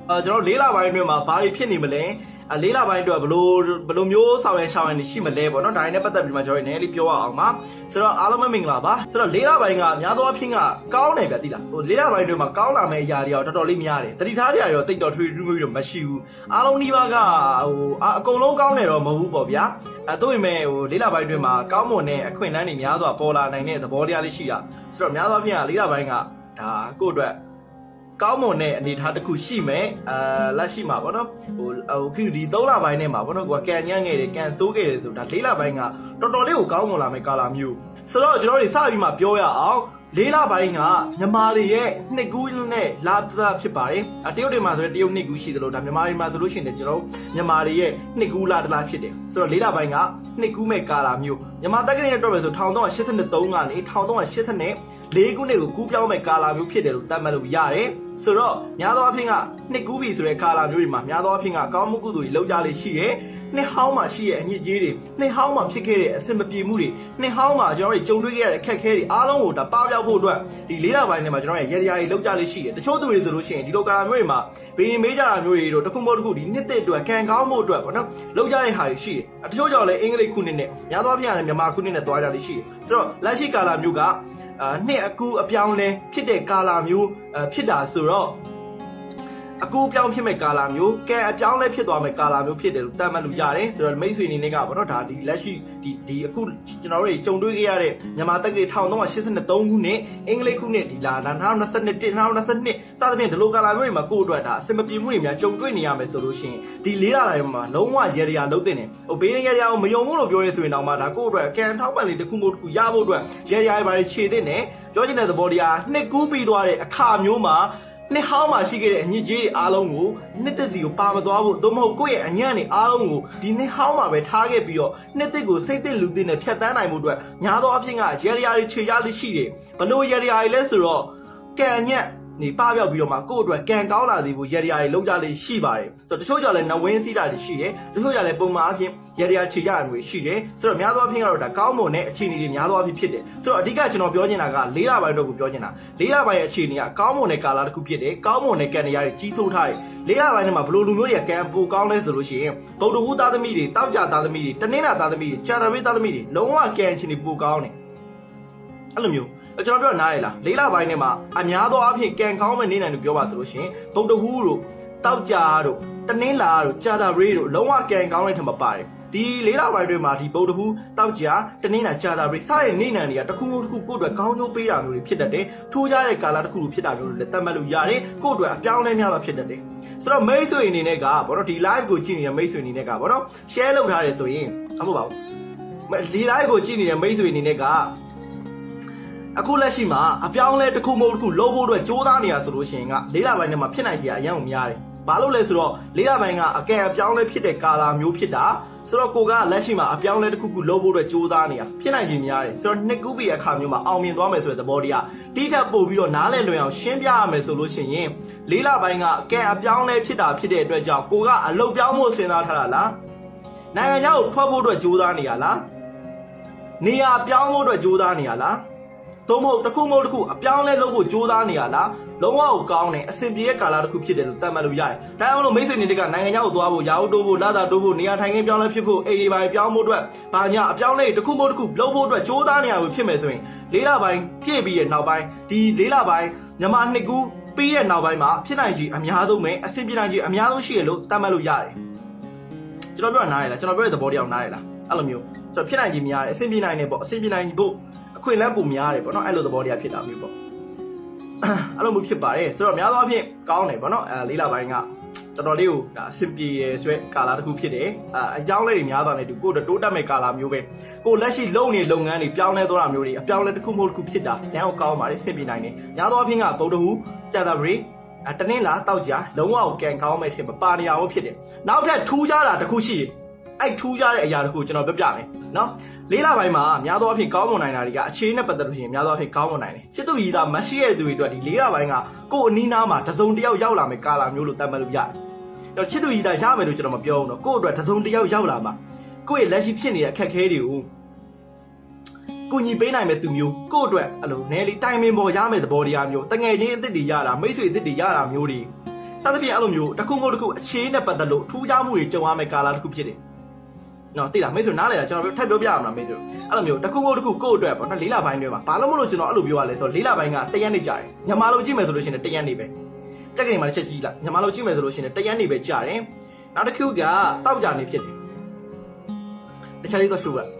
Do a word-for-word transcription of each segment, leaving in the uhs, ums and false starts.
ကျွန်တော်လေးလပိုင်းအတွင်းမှာဘာတွေဖြစ်နေမလဲလေးလပိုင်းအတွက်ဘလို့ဘလို့မျိုးဆောင်ရရှောင်းရနေရှိမလဲပေါ့နော်ဒါနဲ့ပတ်သက်ပြီးမှကျွန်တော်နည်းလေးပြောရအောင်ပါဆိုတော့အားလုံးပဲမင်္ဂလာပါဆိုတော့လေးလပိုင်းကများသောအားဖြင့်ကကောင်းတယ်ဗျသိလားဟိုလေးလပိုင်းအတွင်းမှာကောင်းလာမယ့်အရာတွေတော့တော်တော်လေးများတယ်တတိထားကြရောတိတ်တော်ထွေးထွေးထွေးတော့မရှိဘူးအားလုံးဒီပါကဟိုအကုန်လုံးကောင်းတယ်တော့မဟုတ်ဘူးပေါ့ဗျာအဲတို့ပေမဲ့ဟိုလေးလပိုင်းအတွင်းမှာကောင်းမွန်တဲ့အခွင့်အလမ်းတွေများစွာပေါ်လာနိုင်တဲ့သဘောတရားလေးရှိတာဆိုတော့များသောအားဖြင့်ကလေးလပိုင်းကဒါကိုယ့်အတွက်ကောင်းမွန်တဲ့အနေအထားတစ်ခုရှိမယ်အာလက်ရှိမှာပေါ့နော်ဟိုဟိုဒီသုံးလပိုင်းနဲ့မှာပေါ့နော်ကိုကကန်ညံ့ခဲ့တယ်ကန်သိုးခဲ့တယ်ဆိုတာလေးလပိုင်းကတော်တော်လေးကိုကောင်းမွန်လာမယ့်ကာလမျိုးဆိုတော့ကျွန်တော်တို့စပြီးမှပြောရအောင်လေးလပိုင်းကမြန်မာတွေရဲ့နှစ်ကူးနဲ့လာတာဖြစ်ပါတယ်တရုတ်တွေမှာဆိုရင်တရုတ်နှစ်ကူးရှိသလိုဒါမြန်မာတွေမှာဆိုလို့ရှိရင်ကျွန်တော်မြန်မာတွေရဲ့နှစ်ကူးလာတလားဖြစ်တယ်ဆိုတော့လေးလပိုင်းကနှစ်ကူးမဲ့ကာလမျိုးမြန်မာတက္ကသိုလ်နဲ့တော့ပဲဆိုone thousand three hundred eighty-threeကနေone thousand three hundred eighty-fourခုနှစ်ကိုကူးပြောင်းမဲ့ကာလမျိုးဖြစ်တယ်လို့သတ်မှတ်လို့ရတယ်ဆိုတော့များသောအားဖြင့်ကနှစ်ကူးပြီဆိုတဲ့ကာလမျိုးတွေမှာများသောအားဖြင့်ကကောင်းမှုကုသိုလ်တွေလောက်ကြလေးရှိတယ်နှစ်ဟောင်းမှာရှိတဲ့အညစ်အကြေးတွေနှစ်ဟောင်းမှာဖြစ်ခဲ့တဲ့အဆင်မပြေမှုတွေနှစ်ဟောင်းမှာကျွန်တော်တို့ကြုံတွေ့ခဲ့ရတဲ့အခက်အခဲတွေအားလုံးကိုဒါပေါပြောက်ဖို့အတွက်ဒီလေးလပိုင်းထဲမှာကျွန်တော်ရဲ့ရရရလောက်ကြလေးရှိတယ်တချို့သူတွေဆိုလို့ရှိရင်ဒီလိုကာလမျိုးတွေမှာဘင်းမေးကြတာမျိုးတွေတို့တစ်ခုမဟုတ်တစ်ခုဒီနှစ်သက်အတွက်ကံကောင်းမှုအတွက်ပေါ့နော်လောက်ကြတဲ့ဟာတွေရှိတယ်တချို့ကြောင့်လည်းအင်္ဂလိပ်ခုနှစ်နဲ့များသောအားဖြင့်ကလည်းမြန်မာခုနှစ်နဲ့တွားကြလေးရှိတယ်ဆိုတော့လက်ရှိကာလမျိုးကအာနှစ်အကူအပြောင်းလဲဖြစ်တဲ့ကာလမျိုးဖြစ်တာဆိုတော့အကူအပြောင်းဖြစ်မဲ့ကာလမျိုးကဲအပြောင်းလဲဖြစ်သွားမဲ့ကာလမျိုးဖြစ်တယ်လို့သတ်မှတ်လို့ရတယ်ဆိုတော့မိတ်ဆွေအနေနဲ့ကပေါ့နော်ဒါဒီလက်ရှိဒီဒီအခုကျွန်တော်တို့ကြုံတွေ့ခဲ့ရတဲ့မြန်မာတက္ကသိုလ်one thousand three hundred eighty-threeခုနှစ်အင်္ဂလိပ်ခုနှစ်ဒီလာtwo thousand twenty-one two thousand twenty-two စသဖြင့်ဒီလိုကာလမျိုးတွေမှာကိုယ့်အတွက်ဒါအဆင်မပြေမှုတွေများကြုံတွေ့နေရမယ်ဆိုလို့ရှိရင်ဒီလေးလာတိုင်းမှာလုံးဝရေရလုံးတင်တယ်ဟိုဘေးရရအောင်မယုံဘူးလို့ပြောရဲဆိုရင်တော့မှဒါကိုယ့်အတွက်ကံထောက်ပံ့လေးတစ်ခုမို့တစ်ခုရဖို့အတွက်ရေရရပါခြေတဲ့နဲ့ပြောချင်တဲ့သဘောတရားနှစ်ကူးပြီးသွားတဲ့အခါမျိုးမှာနှစ်ဟောင်းမှာရှိခဲ့တဲ့အညစ်အကြေးတွေအားလုံးကိုနှစ်သက်စီကိုပါမသွားဖို့သို့မဟုတ်ကိုယ့်ရဲ့အညံ့တွေအားလုံးကိုဒီနှစ်ဟောင်းမှာပဲထားခဲ့ပြီးတော့နှစ်သက်ကိုစိတ်သက်လူသက်နဲ့ဖြတ်တန်းနိုင်မှုအတွက်ညာသောအဖြစ်ကရေရရာတွေခြေရလေးရှိတယ်ဘလို့ရေရရာတွေလဲဆိုတော့ကံညက်နေပပြောက်ပြီးတော့မှကိုယ့်အတွက်ကံကောင်းလာစေဖို့ရေရရာတွေလောက်ကြလေးရှိပါတယ်ဆိုတော့တချို့ကြောင့်လည်းနဝင်းစီးတာတွေရှိတယ်တချို့ကြောင့်လည်းပုံမှန်အဖြစ်ရေရရာခြေရတွေရှိတယ်ဆိုတော့များသောအဖြစ်ကတော့ဒါကောင်းမွန်တဲ့အခြေအနေတွေများသောအဖြစ်ဖြစ်တယ်ဆိုတော့အဓိကကျွန်တော်ပြောချင်တာကလေးလပိုင်းတော့ကိုပြောချင်တာလေးလပိုင်းရဲ့အခြေအနေကကောင်းမွန်တဲ့ကာလတစ်ခုဖြစ်တယ်ကောင်းမွန်တဲ့ကံတရားတွေကြီးစိုးထားတယ်လေးလပိုင်းထဲမှာဘလို့လူမျိုးတွေကံပိုကောင်းလဲဆိုလို့ရှိရင်ဗုဒ္ဓဟူသားသမီးတွေတောက်ကြသားသမီးတွေတနင်္လာသားသမီးတွေကြာတဝေးသားသမီးတွေလုံးဝကံအခြေအနေပိုကောင်းတယ်အဲ့လိုမျိုးကျွန်တော်ပြောနားရလားလေးလပိုင်းထဲမှာအများသောအားဖြင့်ကံကောင်းမဲ့နေနိုင်လို့ပြောပါဆိုလို့ရှိရင်ဗုဒ္ဓဟူးတို့တောက်ကြတို့တနင်္လာတို့ကြာတဝေးတို့လုံးဝကံကောင်းတဲ့ထင်မပါတယ်ဒီလေးလပိုင်းတွေမှာဒီဗုဒ္ဓဟူးတောက်ကြတနင်္လာကြာတဝေးစတဲ့နေနိုင်တွေကတခုခုတစ်ခုကိုယ့်အတွက်ကောင်းကျိုးပေးတာမျိုးတွေဖြစ်တတ်တယ်ထိုးကြတဲ့ကာလတစ်ခုလိုဖြစ်တာမျိုးတွေလည်းသတ်မှတ်လို့ရတယ်ကိုယ့်အတွက်အပြောင်းလဲများတာဖြစ်တတ်တယ်ဆိုတော့မိတ်ဆွေအနေနဲ့ကဘောတော့ဒီ live ကိုကြည့်နေတဲ့မိတ်ဆွေအနေနဲ့ကဘောတော့ share လုပ်ထားတယ်ဆိုရင်အဟုတ်ပါဘူးဒီ live ကိုကြည့်နေတဲ့မိတ်ဆွေအနေနဲ့ကအခုလက်ရှိမှာအပြောင်းလဲတစ်ခုမဟုတ်တစ်ခုလုံးဖို့အတွက်ကြိုးစားနေရဆိုလို့ရှိရင်ကလေးလပိုင်းထဲမှာဖြစ်နိုင်စရာအရင်ကများတယ်။ဘာလို့လဲဆိုတော့လေးလပိုင်းကအကဲအပြောင်းလဲဖြစ်တဲ့ကာလမျိုးဖြစ်တာဆိုတော့ကိုကလက်ရှိမှာအပြောင်းလဲတစ်ခုခုလုံးဖို့အတွက်ကြိုးစားနေရဖြစ်နိုင်ခြင်းများတယ်။ဆိုတော့နှစ်ကူးပြီးအခါမျိုးမှာအောင်မြင်သွားမယ်ဆိုတဲ့သဘောတရားတိထက်ပို့ပြီးတော့နားလည်လွယ်အောင်ရှင်းပြရမယ်ဆိုလို့ရှိရင်လေးလပိုင်းကအကဲအပြောင်းလဲဖြစ်တာဖြစ်တဲ့အတွက်ကြောင့်ကိုကအလုပ်ပြောင်းဖို့စဉ်းစားထားတာလား။နိုင်ငံခြားကိုထွက်ဖို့အတွက်ကြိုးစားနေရလား။နေရာပြောင်းဖို့အတွက်ကြိုးစားနေရလားသို့မဟုတ်တစ်ခုမဟုတ်တစ်ခုအပြောင်းလဲလုပ်ဖို့ကြိုးစားနေရလားလုံးဝကိုကောင်းတယ်အဆင်ပြေတဲ့ကာလတစ်ခုဖြစ်တယ်လို့သတ်မှတ်လို့ရတယ်။ဒါကြောင့်မလို့မိတ်ဆွေတွေကနိုင်ငံခြားကိုသွားဖို့ရာဟုတိုးဖို့လာတာတိုးဖို့နေရာထိုင်ခင်းပြောင်းလဲဖြစ်ဖို့အိမ်တွေပိုင်းပြောင်းဖို့အတွက်ဘာညာအပြောင်းလဲတစ်ခုမဟုတ်တစ်ခုလုပ်ဖို့အတွက်ကြိုးစားနေရလို့ဖြစ်မယ်ဆိုရင်လေးလပိုင်းပြည့်ပြီးတဲ့နောက်ပိုင်းဒီလေးလပိုင်းမြန်မာနှစ်ကူပြီးတဲ့နောက်ပိုင်းမှာဖြစ်နိုင်ကြီးအများဆုံးပဲအဆင်ပြေနိုင်ကြီးအများဆုံးရှိရလို့သတ်မှတ်လို့ရတယ်။ကျွန်တော်ပြောတာနားရလားကျွန်တော်ပြောတဲ့သဘောတရားနားရလားအဲ့လိုမျိုးဆိုတော့ဖြစ်နိုင်ကြီးများတယ်အဆင်ပြေနိုင်တယ်ပေါ့အဆင်ပြေနိုင်ဖို့အခွင့်အလမ်းပုံများတယ်ပေါ့နော်အဲ့လိုသဘောတရားဖြစ်တာမျိုးပေါ့အဲ့လိုမျိုးဖြစ်ပါတယ်ဆိုတော့များသောအားဖြင့်ကောင်းတယ်ပေါ့နော်အဲလေးလပိုင်းကတော်တော်လေးကိုဒါအဆင်ပြေရဲဆွဲကာလတစ်ခုဖြစ်တယ်အဲအကြောင်းလေးတွေများသွားတယ်သူကိုတိုးတက်မဲ့ကာလမျိုးပဲကိုလက်ရှိလုံနေလုပ်ငန်းတွေပြောင်းလဲသွားတာမျိုးတွေအပြောင်းလဲတစ်ခုမဟုတ်တစ်ခုဖြစ်တာညောင်းကောင်းပါတယ်အဆင်ပြေနိုင်တယ်များသောအားဖြင့်ကဗုဒ္ဓဟူးကြာတာပရိအဲတနင်္လာတောက်ကြလုံးဝကိုကံကောင်းမဲ့ထင်မပါနေအောင်ဖြစ်တယ်နောက်ထပ်ထူးခြားတာတစ်ခုရှိတယ်အဲ့ထူးခြားတဲ့အရာတစ်ခုကျွန်တော်ပြပြမယ်နော်လေးလပိုင်းမှာများသောအားဖြင့်ကောင်းမွန်နိုင်တာတွေကအခြေနဲ့ပတ်သက်လို့ရှိရင်များသောအားဖြင့်ကောင်းမွန်နိုင်တယ်ချစ်သူရည်သားမရှိတဲ့သူတွေအတွက်ဒီလေးလပိုင်းကကိုယ်အနီးနားမှာတစုံတစ်ယောက်ရောက်လာမယ်ကာလမျိုးလို့သတ်မှတ်လို့ရတယ်။ကျွန်တော်ချစ်သူရည်သားရမယ်လို့ကျွန်တော်မပြောဘူးနော်ကိုယ့်အတွက်တစုံတစ်ယောက်ရောက်လာမှာကိုယ့်ရဲ့လက်ရှိဖြစ်နေတဲ့အခက်အခဲတွေကိုကိုညီပေးနိုင်မဲ့သူမျိုးကိုယ့်အတွက်အဲ့လိုနဲလေးတိုင်ပင်ပေါ်ရမယ်သဘောတရားမျိုးတငယ်ချင်းအစ်စ်တွေရတာမိတ်ဆွေအစ်စ်တွေရတာမျိုးတွေစသဖြင့်အဲ့လိုမျိုးတစ်ခုမဟုတ်တစ်ခုအခြေနဲ့ပတ်သက်လို့ထူးခြားမှုတွေကြုံရမယ့်ကာလတစ်ခုဖြစ်တယ်နော်သိလားမိတ်ဆွေနားလေကျွန်တော်ထပ်ပြောပြရမှာမိတ်ဆွေအဲ့လိုမျိုးတစ်ခုမဟုတ်တစ်ခုကိုယ့်အတွက်ပေါ့နော်လေးလပိုင်းတွေမှာဘာလို့မလို့ကျွန်တော်အဲ့လိုပြောရလဲဆိုတော့လေးလပိုင်းကတရက်နေကြတယ်ညမာလိုကြည့်မယ်ဆိုလို့ရှိရင်တရက်နေပဲတက်ကနေမှာတစ်ချက်ကြည့်လိုက်ညမာလိုကြည့်မယ်ဆိုလို့ရှိရင်တရက်နေပဲကြာတယ်နောက်တစ်ခုကတောက်ကြနေဖြစ်တယ်တစ်ချက်လေးတော့ရှုရ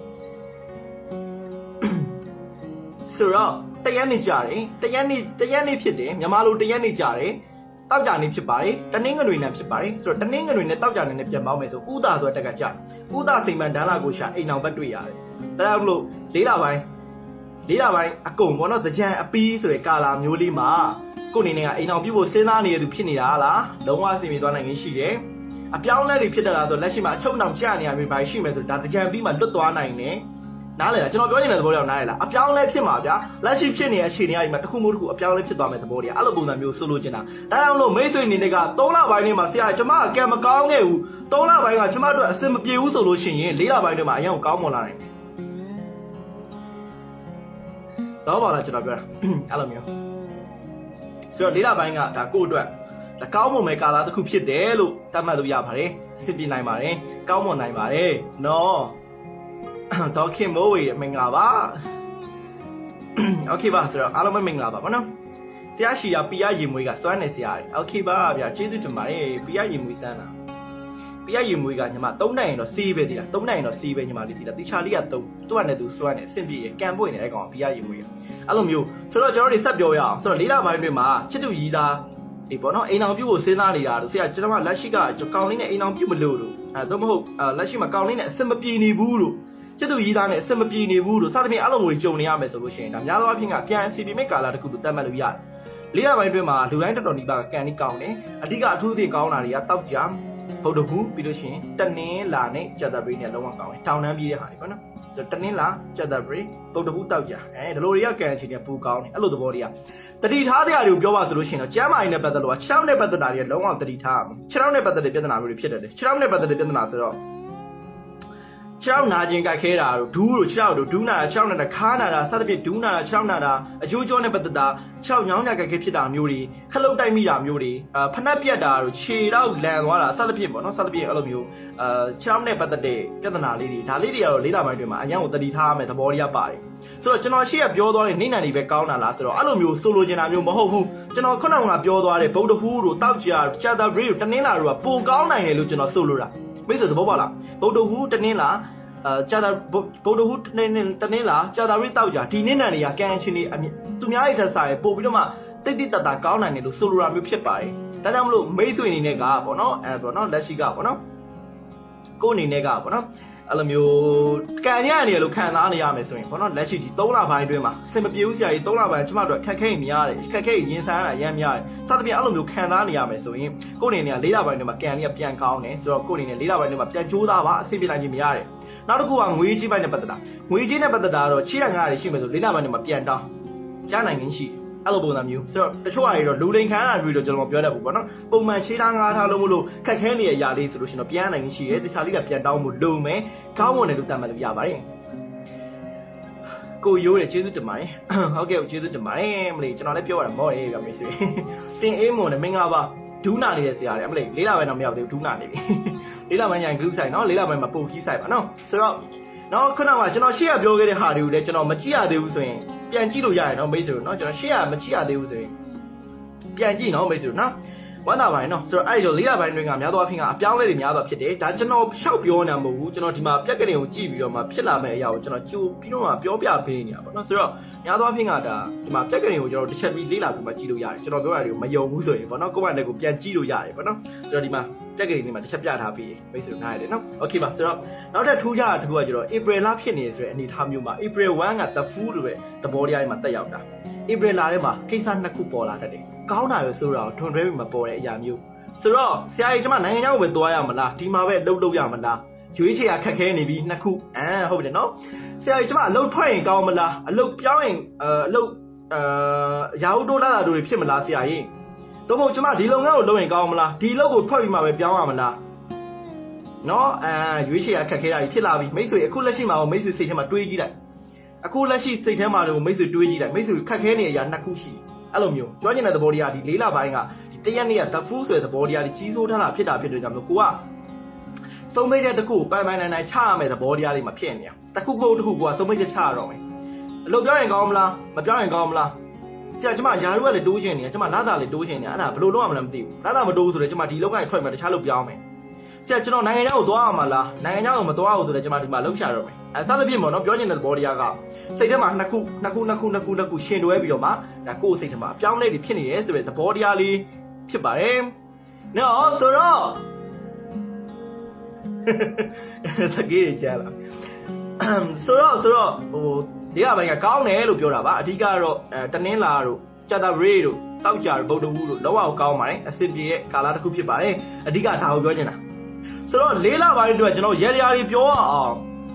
ဆိုတော့တရက်နေကြတယ်တရက်နေတရက်နေဖြစ်တယ်ညမာလိုတရက်နေကြတယ်တောက်ကြနေဖြစ်ပါတယ်တနင်္ဂနွေနဲ့ဖြစ်ပါတယ်ဆိုတော့တနင်္ဂနွေနဲ့တောက်ကြနေနဲ့ပြန်ပေါင်းမယ်ဆိုဥဒါဆိုတဲ့တက်ကကြာဥဒါစိန်မှန်ဒန်းလာကိုရှာအိမ်အောင်ဘက်တွေ့ရတယ်ဒါကြောင့်မလို့လေးလပိုင်းလေးလပိုင်းအကုန်ပေါ့နော်ကြံအပီးဆိုတဲ့ကာလာမျိုးလေးမှာကိုအနေနဲ့ကအိမ်အောင်ပြုတ်ဖို့စဉ်းစားနေရသူဖြစ်နေတာလားလုံးဝအဆင်ပြေသွားနိုင်ရင်ရှိတယ်အပြောင်းလဲတွေဖြစ်တတ်တာဆိုလက်ရှိမှာအချုပ်နှောင်ကျနေရမျိုးပါရှိမယ်ဆိုဒါကြံပြီးမှလွတ်သွားနိုင်တယ်နားလေလားကျွန်တော်ပြောနေတဲ့သဘောတရားနားလေလားအပြောင်းလဲဖြစ်မှာဗျာလက်ရှိဖြစ်နေတဲ့အခြေအနေအရမှာတစ်ခုမို့တစ်ခုအပြောင်းလဲဖြစ်သွားမယ့်သဘောတရားအဲ့လိုပုံစံမျိုးဆိုလို့ချင်တာဒါကြောင့်လို့မိတ်ဆွေအနေနဲ့ကသုံးလပိုင်းနေမှာဆရာကျမကံမကောင်းခဲ့ဘူးသုံးလပိုင်းကကျမတို့အဆင်မပြေဘူးဆိုလို့ရှိရင်လေးလပိုင်းတွေမှာအရင်ကောင်းမွန်လာနိုင်တယ်တော့ပါလားကျွန်တော်ပြောတာအဲ့လိုမျိုးဆိုတော့လေးလပိုင်းကဒါကိုယ့်အတွက်ဒါကောင်းမွန်မဲ့ကာလတစ်ခုဖြစ်တယ်လို့သတ်မှတ်လို့ရပါတယ်အဆင်ပြေနိုင်ပါတယ်ကောင်းမွန်နိုင်ပါတယ်နော်တော့ခင်မိုးဝေမင်္ဂလာပါโอเคပါဆိုတော့အားလုံးပဲမင်္ဂလာပါဗောနော်ဆရာရှိရပီရရေမွေးကစွမ်းနေဆရာရယ်โอเคပါဗျာကျေးဇူးတင်ပါတယ်ပီရရေမွေးစမ်းတာပီရရေမွေးကညီမသုံးနိုင်ရင်တော့စီးပဲတည်လားသုံးနိုင်ရင်တော့စီးပဲညီမလေးတည်လားတိချာလေးကသုံးသူ့အနေနဲ့သူစွမ်းနေအဆင်ပြေရကံပွင့်နေတဲ့ကောင်ပီရရေမွေးကအဲ့လိုမျိုးဆိုတော့ကျွန်တော်တို့ဆက်ပြောရအောင်ဆိုတော့လေးလပိုင်းတွင်မှာချစ်သူရီးသားဒီပေါ့နော်အိမ်အောင်ပြုတ်ကိုစဉ်းစားနေတာတို့ဆရာကျွန်တော်ကလက်ရှိကကောင်လေးနဲ့အိမ်အောင်ပြုတ်မလို့တို့အဲသို့မဟုတ်လက်ရှိမှာကောင်လေးနဲ့အဆင်မပြေနေဘူးတို့ကျတူရီးသားနဲ့အဆင်မပြေနေဘူးလို့စသဖြင့်အလုံးကိုကြုံနေရမယ်ဆိုလို့ရှိရင်ဒါများသောအားဖြင့်ကပြန်စီပီမိတ်ကာလာတစ်ခုကိုတတ်မှတ်လို့ရတယ်။လေးရပိုင်းတွင်းမှာလူတိုင်းတော်တော်ဒီပါကကန်ဒီကောင်းတယ်။အဓိကအထူးသဖြင့်ကောင်းတာတွေကတောက်ကြဗုဒ္ဓဘူးပြီးလို့ရှိရင်တနင်္လာနဲ့ကျက်တာပရိနဲ့လုံးဝကောင်းတယ်။တောင်တန်းပြေးတဲ့ဟာတွေပေါ့နော်။ဆိုတော့တနင်္လာကျက်တာပရိဗုဒ္ဓဘူးတောက်ကြအဲဒီလိုတွေကကန်ချင်တယ်ပူကောင်းတယ်အဲ့လိုသဘောတွေကတတိထားတဲ့ဟာတွေကိုပြောပါဆိုလို့ရှိရင်တော့ကျမ်းမာရေးနဲ့ပတ်သက်လို့ခြေထောက်နဲ့ပတ်သက်တာတွေလုံးဝတတိထားရမယ်။ခြေထောက်နဲ့ပတ်သက်တဲ့ပြဿနာမျိုးတွေဖြစ်တယ်လေ။ခြေထောက်နဲ့ပတ်သက်တဲ့ပြဿနာဆိုတော့ခြေထောက်နာခြင်းကြိုက်ခဲတာတို့ဒူးတို့ခြေထောက်တို့ဒူးနာတာခြေထောက်နာတာခါနာတာစသဖြင့်ဒူးနာတာခြေထောက်နာတာအကျိုးကြောနဲ့ပတ်သက်တာခြေထောက်ညောင်းကြိုက်ခဲဖြစ်တာမျိုးတွေခလုတ်တိုက်မိတာမျိုးတွေအာဖနှက်ပြက်တာတို့ခြေထောက်လန်သွားတာစသဖြင့်ပေါ့နော်စသဖြင့်အဲ့လိုမျိုးအာခြေထောက်နဲ့ပတ်သက်တဲ့ပြဿနာလေးတွေဒါလေးတွေကတော့လေးလပိုင်းတွင်မှာအရင်ကိုတတိထားရမယ်သဘောတရားပါတယ်ဆိုတော့ကျွန်တော်ရှေ့ကပြောသွားတဲ့နေနံတွေပဲကောင်းတာလားဆိုတော့အဲ့လိုမျိုးဆိုလိုချင်တာမျိုးမဟုတ်ဘူးကျွန်တော်ခုနကပြောသွားတဲ့ဗုဒ္ဓဟူးတို့တောက်ကြချာတာဘရီတို့တနင်္လာတို့ကပိုကောင်းနိုင်တယ်လို့ကျွန်တော်ဆိုလိုတာမိတ်ဆွေသဘောပေါက်လားဗုဒ္ဓဟူးတနင်္လာအာကြာတာဗုဒ္ဓဟူးတနင်္တနင်္လာကြာတာရီတောက်ကြဒီနေ့နံတွေကကန်ချင်းတွေသူများရဲ့ထက်စားရပို့ပြီးတော့မှတိတ်တိတ်တတ်တာကောင်းနိုင်တယ်လို့ဆိုလိုတာမျိုးဖြစ်ပါတယ်ဒါကြောင့်မလို့မိတ်ဆွေအနေနဲ့ကပေါ့နော်အဲပေါ့နော်လက်ရှိကပေါ့နော်ကိုယ်အနေနဲ့ကပေါ့နော်အဲ့လိုမျိုးကန်ရနေရလို့ခံစားနေရမယ်ဆိုရင်ပေါ့နော်လက်ရှိဒီသုံးလပိုင်းအတွင်းမှာစင်မပြေဘူးဆရာကြီးသုံးလပိုင်းကျမတို့ခက်ခဲနေရတယ်ခက်ခဲရင်ဆိုင်ရတာရမ်းများတယ်စသဖြင့်အဲ့လိုမျိုးခံစားနေရမယ်ဆိုရင်ကိုယ်အနေနဲ့လေးလပိုင်းအတွင်းမှာကန်လေးကပြန်ကောင်းတယ်ဆိုတော့ကိုယ်အနေနဲ့လေးလပိုင်းအတွင်းမှာပြန်ကြိုးစားပါအဆင်ပြေနိုင်ခြင်းမရတယ်နောက်တစ်ခုကငွေကြီးပိုင်းနဲ့ပတ်သက်တာငွေကြီးနဲ့ပတ်သက်တာတော့ချီရငါးရရှိမယ်ဆိုလေးလပိုင်းနဲ့မှာပြန်တောင်းရနိုင်ခြင်းရှိအဲ့လိုပုံစံမျိုးဆိုတော့တချို့အရာတွေတော့လူလိန်ခံရတာတွေတော့ကျွန်တော်ပြောတတ်ဘူးပေါ့နော်ပုံမှန်ချီထားငါးထားလို့မလို့ခက်ခဲနေရရာလေးဆိုလို့ရှိရင်တော့ပြန်နိုင်ခြင်းရှိတယ်တခြားလေးကပြန်တောင်းဖို့လုံမယ်ကောင်းမွန်တယ်လို့တတ်မှတ်လို့ရပါတယ်ကိုရိုးတယ်ကျေးဇူးတင်ပါတယ်ဟုတ်ကဲ့ကျေးဇူးတင်ပါတယ်မလေးကျွန်တော်လည်းပြောရတာမော့ရေးဗျာမိတ်ဆွေတင်အေးမွန်နဲ့မင်္ဂလာပါဒူးနာနေတဲ့ဆရာလေအမလေးလေးလပိုင်းတော့မရောက်သေးဘူးဒူးနာနေပြီလေးလပိုင်းညာဂရုစိုက်နော်လေးလပိုင်းမှာပို့ခီးစိုက်ပါနော်ဆိုတော့နော်ခုနကကျွန်တော်ရှေ့ကပြောခဲ့တဲ့ဟာတွေကိုလည်းကျွန်တော်မကြည့်ရသေးဘူးဆိုရင်ပြန်ကြည့်လို့ရတယ်နော်မိတ်ဆွေနော်ကျွန်တော်ရှေ့ကမကြည့်ရသေးဘူးဆိုရင်ပြန်ကြည့်နော်မိတ်ဆွေနော်ဝမ်းသာပါရင်နော်ဆိုတော့အဲ့ဒီလိုလေးလပိုင်းတွင်ကများသောအားဖြင့်ကအပြောင်းလဲတွေများသောဖြစ်တယ်ဒါကျွန်တော်ရှောက်ပြောနေတာမဟုတ်ဘူးကျွန်တော်ဒီမှာပြက်ကလေးကိုကြည့်ပြီးတော့မှဖြစ်လာမယ့်အရာကိုကျွန်တော်ကြိုပြီးတော့မှပြောပြပေးနေတာပေါ့နော်ဆိုတော့များသောအားဖြင့်ကဒါဒီမှာပြက်ကလေးကိုကျွန်တော်တစ်ချက်ပြီးလေးလာပြီးမှကြည့်လို့ရတယ်ကျွန်တော်ပြောတာတွေကိုမယုံဘူးဆိုရင်ပေါ့နော်ကိုယ့်ဘာနဲ့ကိုပြန်ကြည့်လို့ရတယ်ပေါ့နော်ဆိုတော့ဒီမှာပြက်ကလေးတွေမှာတစ်ချက်ပြထားပြီးမိတ်ဆွေနားရတယ်နော်โอเคပါဆိုတော့နောက်ထပ်ထူးခြားတာတစ်ခုကကျတော့ April လဖြစ်နေဆိုတဲ့အနေအထားမျိုးမှာ April one က The Fool လို့ပဲသဘောတရားတွေမှာတက်ရောက်တာ April လထဲမှာကိစ္စနှစ်ခုပေါ်လာတတ်တယ်ကောင်းတာပဲဆိုတော့ထွန်ထွဲပြီးမပေါ်တဲ့အရာမျိုးဆိုတော့ဆရာကြီးကျမနိုင်ငံခြားကိုပဲသွားရမလားဒီမှာပဲလှုပ်လှုပ်ရမလားရွေးချယ်ရခက်ခဲနေပြီနှစ်ခုအဲဟုတ်ပြီနော်ဆရာကြီးကျမအလုပ်ထွက်ရင်ကောင်းမလားအလုပ်ပြောင်းရင်အလုပ်အာရာဟုတိုးလာတာတို့တွေဖြစ်မလားဆရာကြီးတော့မဟုတ်ကျမဒီလုပ်ငန်းကိုလုပ်ရင်ကောင်းမလားဒီလုပ်ကိုထွက်ပြီးမှပဲပြောင်းရမလားနော်အဲရွေးချယ်ရခက်ခဲတာကြီးဖြစ်လာပြီမိတ်ဆွေအခုလက်ရှိမှာမိတ်ဆွေစိတ်ထဲမှာတွေးကြည့်လိုက်အခုလက်ရှိစိတ်ထဲမှာတော့မိတ်ဆွေတွေးကြည့်လိုက်မိတ်ဆွေခက်ခဲနေရတာနှစ်ခုရှိအဲ့လိုမျိုးပြောချင်တဲ့သဘောတရားဒီလေးလပိုင်းကဒီတရက်နေ့ကတဖူးဆိုတဲ့သဘောတရားတွေကြီးစိုးထားတာဖြစ်တာဖြစ်တယ်ကြောင့်ကိုကသုံးမိတဲ့တစ်ခုပိုင်ပိုင်နိုင်နိုင်ချရမယ်သဘောတရားတွေမှာဖြစ်နေတာတစ်ခုကိုတစ်ခုကသုံးမိချက်ချရတော့မယ်အလုပ်ပြောရင်ကောင်းမလားမပြောရင်ကောင်းမလားဆရာကျမယာရုကလည်းတိုးချင်နေတယ်ကျမလာတာလည်းတိုးချင်နေအဲ့ဒါဘယ်လိုလုပ်ရမလဲမသိဘူးလာတာမတိုးဆိုတော့ကျမဒီလောက်ကထွက်မယ်တခြားလုပ်ပြောင်းမယ်ဆရာကျွန်တော်နိုင်ငံခြားကိုသွားရမှာလားနိုင်ငံခြားကိုမသွားဘူးဆိုတော့ကျမဒီမှာလှုပ်ရှားတော့မယ်အဲစသဖြင့်ပေါ့နော်ပြောချင်တဲ့သဘောတရားကစိတ်ထဲမှာနှစ်ခုနှစ်ခုနှစ်ခုနှစ်ခုနှစ်ခုရှင်တွဲပြီးတော့မှဒါကိုယ်စိတ်ထဲမှာအပြောင်းလဲတွေဖြစ်နေတယ်ဆိုတဲ့သဘောတရားလေးဖြစ်ပါတယ်နော်ဆိုတော့စကေးကြားလာဆိုတော့ဆိုတော့ဟိုဒီကဘိုင်းကကောင်းတယ်လို့ပြောတာပါအဓိကတော့အဲတနင်္လာတို့ကြက်တာရေတို့တောက်ကြဗုဒ္ဓဝူးတို့လောက်အောင်ကောင်းပါတယ်အစစ်ပြေရဲ့ကာလာတစ်ခုဖြစ်ပါတယ်အဓိကဒါကိုပြောချင်တာဆိုတော့လေးလပိုင်းအတွက်ကျွန်တော်ရေရာတွေပြောအောင်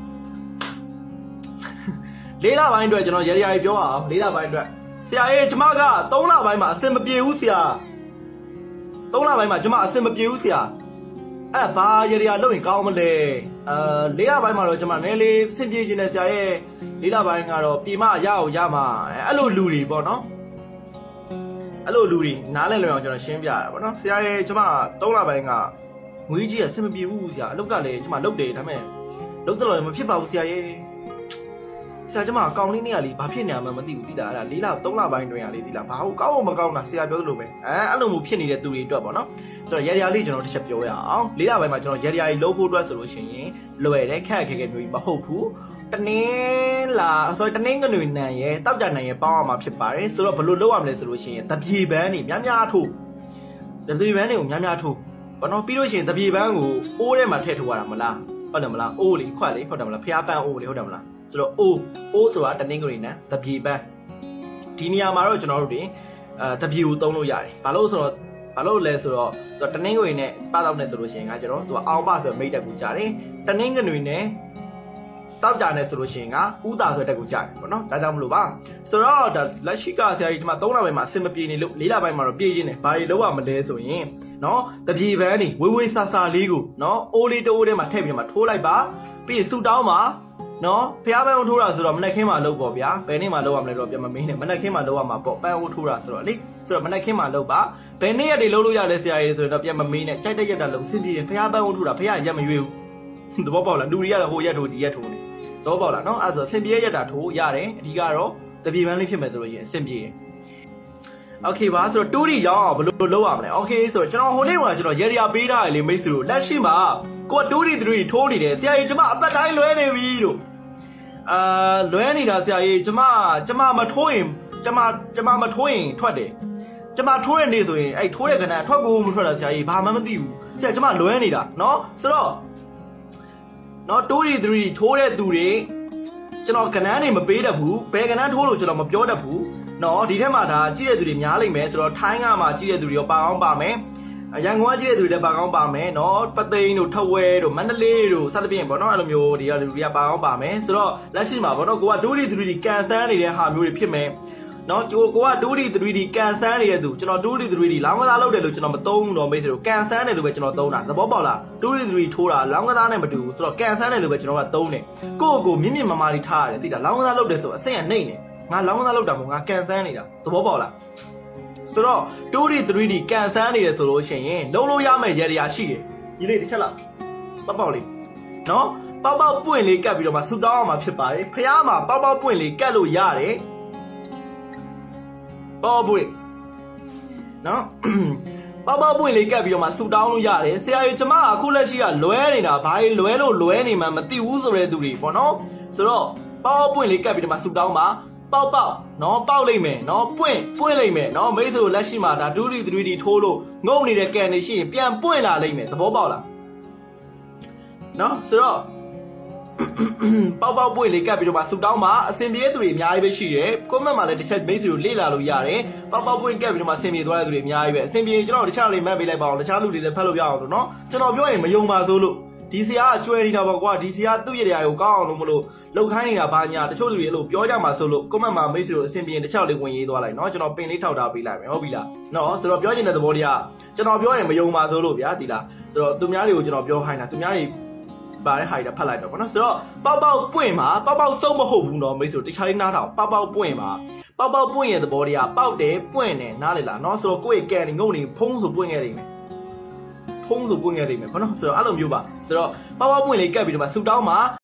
လေးလပိုင်းအတွက်ကျွန်တော်ရေရာတွေပြောအောင်လေးလပိုင်းအတွက်ဆရာကြီးကျမကသုံးလပိုင်းမှာအစင်မပြေဘူးဆရာသုံးလပိုင်းမှာကျမအစင်မပြေဘူးဆရာအဲ့ဘာရေရာလုပ်ရင်ကောင်းမလဲအဲလေးလပိုင်းမှာတော့ကျမနည်းလေးစင်ပြေခြင်းနဲ့ဆရာရဲ့လေးလပိုင်းကတော့ပြေမရအောင်ရမှာအဲ့လိုလူတွေပေါ့နော်အဲ့လိုလူတွေနားလည်လွယ်အောင်ကျွန်တော်ရှင်းပြရတာပေါ့နော်ဆရာရဲ့ကျမသုံးလပိုင်းကငွေကြီးကစင်မပြေဘူးဆရာအလုပ်ကလည်းကျမလုပ်တယ်ဒါပေမဲ့လုပ်တော့လည်းမဖြစ်ပါဘူးဆရာရဲ့ဆရာကျမအကောင်လေးနေရလေဘာဖြစ်နေရမှမသိဘူးသိတာအဲ့ဒါလေးလသုံးလပိုင်းတွင်ရလေသိလားဘာဟုတ်ကောင်းမကောင်းတာဆရာပြောသလိုပဲအဲအဲ့လိုမျိုးဖြစ်နေတဲ့သူတွေအတွက်ပေါ့နော်ဆိုတော့ရေရာလေးကျွန်တော်တစ်ချက်ပြောရအောင်လေးလပိုင်းမှာကျွန်တော်ရေရာကြီးလုံးဖို့အတွက်ဆိုလို့ရှိရင်လွယ်တယ်ခက်ခဲခဲမျိုးကြီးမဟုတ်ဘူးတနင်္လာဆိုတော့တနင်္ဂနွေနံရဲတောက်ကြနံရဲပေါင်းရမှာဖြစ်ပါတယ်ဆိုတော့ဘယ်လိုလုပ်ရမလဲဆိုလို့ရှိရင်တပြေပန်းနေများများထိုးတပြေပန်းတွေကိုများများထိုးဘာလို့ပြီးလို့ရှိရင်တပြေပန်းကိုအိုးထဲမှာထည့်ထိုးရတာမလားဟုတ်တယ်မလားအိုးလေခွက်လေဟုတ်တယ်မလားဖျားပန်းအိုးလေဟုတ်တယ်မလားဆိုတော့အိုးအိုးဆိုတာတနင်္ဂနွေနံတပြေပန်းဒီနေရာမှာတော့ကျွန်တော်တို့တွေအဲတပြေကိုသုံးလို့ရတယ်ဘာလို့ဆိုတော့ဘာလို့လဲဆိုတော့တနင်္ဂနွေနဲ့ပတော့နဲ့ဆိုလို့ရှိရင်ကကျွန်တော်သူကအောင်ပဆိုမိတ်တက်ကူကြတယ်တနင်္ဂနွေနဲ့တောက်ကြနေဆိုလို့ရှိရင်ကဥတာဆိုတက်ကူကြတယ်ပေါ့နော်ဒါကြောင့်မလို့ပါဆိုတော့ဒါလက်ရှိကဆရာကြီးဒီမှာသုံးလပိုင်းမှာအဆင်မပြေနေလို့လေးလပိုင်းမှာတော့ပြေးရင်းနေဘာတွေလောက်ရမလဲဆိုရင်နော်တပြေပန်းနေဝေးဝေးဆာဆာလေးကိုနော်အိုးလေးတိုးထဲမှာထည့်ပြီးမှထိုးလိုက်ပါပြီးဆူတောင်းပါနော်ဖျားပန်းထိုးတာဆိုတော့မနက်ခင်းမှာလုပ်ပေါ့ဗျာဘယ်နေ့မှာလုပ်ရမလဲတော့ပြန်မမင်းနဲ့မနက်ခင်းမှာလုပ်ရမှာပေါ့ပန်းအိုးထိုးတာဆိုတော့လေဆိုတော့မနက်ခင်းမှာလုပ်ပါဘယ်နေ့ရက်တွေလုပ်လို့ရလဲဆရာကြီးဆိုတော့ပြန်မမင်းနဲ့ကြိုက်တဲ့ရက်တာလုပ်စင်ပြေဖျားပန်းအိုးထိုးတာဖျားရက်မရွေးဘူးသဘောပေါက်လားလူတွေကတော့ဟိုရက်ထိုးဒီရက်ထိုးနေတော့ပေါ့လားနော်အဲ့ဆိုစင်ပြေရက်တာထိုးရတယ်အဓိကတော့တပြေပန်းလေးဖြစ်မယ်ဆိုလို့ရှိရင်စင်ပြေတယ်โอเคပါဆိုတော့တူရီရောင်းအောင်ဘယ်လိုလုပ်ရမလဲโอเคဆိုတော့ကျွန်တော်ဟိုနေ့ကကျွန်တော်ရေရာပေးထားရလေမိတ်ဆွေတို့လက်ရှိမှာကိုကတူရီတူရီထိုးနေတယ်ဆရာကြီးကျမအသက်တိုင်းလွဲနေပြီလို့အာလွဲနေတာဆရာကြီးကျမကျမမထိုးရင်ကျမကျမမထိုးရင်ထွက်တယ်ကျမထိုးရနေဆိုရင်အဲ့ထိုးတဲ့ကဏ္ဍထွက်ကိုမထွက်တာဆရာကြီးဘာမှမသိဘူးဆရာကျမလွဲနေတာနော်ဆိုတော့နော်တူရီတူရီထိုးတဲ့သူတွေကျွန်တော်ကဏ္ဍနေမပေးတတ်ဘူးဘယ်ကဏ္ဍထိုးလို့ကျွန်တော်မပြောတတ်ဘူးနော်ဒီထက်မှဒါကြည့်တဲ့သူတွေများလိမ့်မယ်ဆိုတော့ထိုင်းကမှကြည့်တဲ့သူတွေရောပါအောင်ပါမယ်ရန်ကုန်ကကြည့်တဲ့သူတွေလည်းပါအောင်ပါမယ်နော်ပသိန်းတို့ထဝဲတို့မန္တလေးတို့စသဖြင့်ပေါ့နော်အဲ့လိုမျိုးဒီကလူတွေကပါအောင်ပါမယ်ဆိုတော့လက်ရှိမှာပေါ့နော်ကိုကတူရီတူရီကန်ဆန်းနေတဲ့ဟာမျိုးတွေဖြစ်မယ်နော်ကိုကတူရီတူရီကန်ဆန်းနေတဲ့သူကျွန်တော်တူရီတူရီလောင်းကစားလုပ်တယ်လို့ကျွန်တော်မသုံးဘူးတော့မိတ်ဆွေတို့ကန်ဆန်းတယ်လို့ပဲကျွန်တော်သုံးတာသဘောပေါက်လားတူရီတူရီထိုးတာလောင်းကစားနဲ့မတူဘူးဆိုတော့ကန်ဆန်းတယ်လို့ပဲကျွန်တော်ကသုံးတယ်ကိုယ့်ကိုမြင့်မြင့်မာမာလေးထားရတယ်သိတာလောင်းကစားလုပ်တယ်ဆိုအဆင့်ကနှိမ့်နေငါလောင်းကစားလုပ်တာမဟုတ်ငါကန်ဆန်းနေတာသဘောပေါက်လားဆိုတော့တူရီတူရီကန်ဆန်းနေတယ်ဆိုလို့ရှိရင်လုံးလို့ရမယ့်ရေရာရှိတယ်ဒီလေးတစ်ချက်လောက်ပေါက်ပေါက်လေးနော်ပေါက်ပေါက်ပွင့်လေးကတ်ပြီးတော့မှဆူတောင်းအောင်မှာဖြစ်ပါတယ်ဖះမှာပေါက်ပေါက်ပွင့်လေးကတ်လို့ရတယ်ပေါက်ပွင့်နော်ပေါက်ပေါက်ပွင့်လေးကတ်ပြီးတော့မှဆူတောင်းလို့ရတယ်ဆရာကြီးကျမအခုလက်ရှိကလွဲနေတာဘာလို့လွဲလို့လွဲနေမှမသိဘူးဆိုတဲ့သူတွေပေါ့နော်ဆိုတော့ပေါက်ပွင့်လေးကတ်ပြီးတော့မှဆူတောင်းပါပေါက်ပေါက်နော်ပေါက်လိုက်မယ်နော်ပွင့်ပွင့်လိုက်မယ်နော်မိတ်ဆွေလက်ရှိမှာဒါတူရီတူရီထိုးလို့ငုံနေတဲ့ကန်နေရှိရင်ပြန်ပွင့်လာလိုက်မယ်သဘောပေါက်လားနော်ဆိုတော့ပေါက်ပေါက်ပွင့်လေးကပ်ပြီးတော့မှဆူတောင်းပါအစင်ပြေသူတွေအများကြီးပဲရှိတယ်ကွန်မန့်မှာလည်းတစ်ချက်မိတ်ဆွေတို့လေ့လာလို့ရတယ်ပေါက်ပေါက်ပွင့်ကပ်ပြီးတော့မှဆင်ပြေသွားတဲ့သူတွေအများကြီးပဲအစင်ပြေကျွန်တော်တခြားလေးမှတ်ပေးလိုက်ပါအောင်တခြားလူတွေလည်းဖတ်လို့ရအောင်ဆိုနော်ကျွန်တော်ပြောရင်မယုံပါစိုးလို့ဒီဆရာကကျွဲနေတာပေါ့ကွာဒီဆရာသူ့ရည်ရကိုကောင်းအောင်လို့မလို့လောက်ခိုင်းနေတာဘာညာတချို့လူတွေအဲ့လိုပြောကြမှာဆိုလို့ကွန်မန့်မှာမိတ်ဆွေတို့အစင်ပြေတခြားလေးဝင်ရေးသွားလိုက်နော်ကျွန်တော်ပင်လေးထောက်ထားပေးလိုက်မယ်ဟုတ်ပြီလားနော်ဆိုတော့ပြောချင်တဲ့သဘောတရားကျွန်တော်ပြောရင်မယုံပါစိုးလို့ဗျာဒီလားဆိုတော့သူများတွေကိုကျွန်တော်ပြောခိုင်းတာသူများတွေပါတဲ့ဟာတွေဖတ်လိုက်တော့ဗောနော်ဆိုတော့ပေါက်ပေါက်ပွင့်မှာပေါက်ပေါက်စုံမဟုတ်ဘူးနော်မိတ်ဆွေတခြားလေးနားထောင်ပေါက်ပေါက်ပွင့်မှာပေါက်ပေါက်ပွင့်ရဲ့သဘောတရားပေါက်တယ်ပွင့်တယ်နားလေလားနော်ဆိုတော့ကိုယ့်ရဲ့ကန်နေငုံနေဖုံးဆိုပွင့်ခဲ့နေမယ်ဖုံးဆိုပွင့်ခဲ့နေမယ်ဘာလို့ဆိုတော့အဲ့လိုမျိုးပါဆိုတော့ပေါက်ပေါက်ပွင့်လေးကပ်ပြီးတော့မှဆူတောင်းမှာ